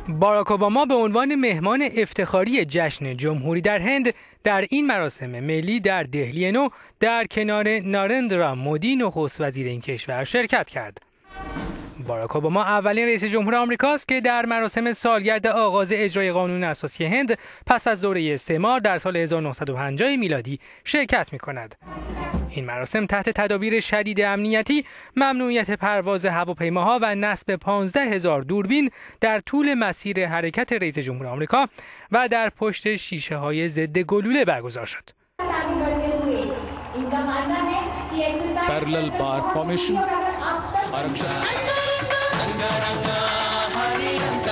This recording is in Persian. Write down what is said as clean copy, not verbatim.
باراک اوباما به عنوان مهمان افتخاری جشن جمهوری در هند در این مراسم ملی در دهلی نو در کنار نارندرا مودی نخست وزیر این کشور شرکت کرد. باراک اوباما اولین رئیس جمهور آمریکاست که در مراسم سالگرد آغاز اجرای قانون اساسی هند پس از دوره استعمار در سال 1950 میلادی شرکت می‌کند. این مراسم تحت تدابیر شدید امنیتی، ممنوعیت پرواز هواپیماها و نصب 15,000 دوربین در طول مسیر حرکت رئیس جمهور آمریکا و در پشت شیشه‌های ضد گلوله برگزار شد. Parallel bar formation.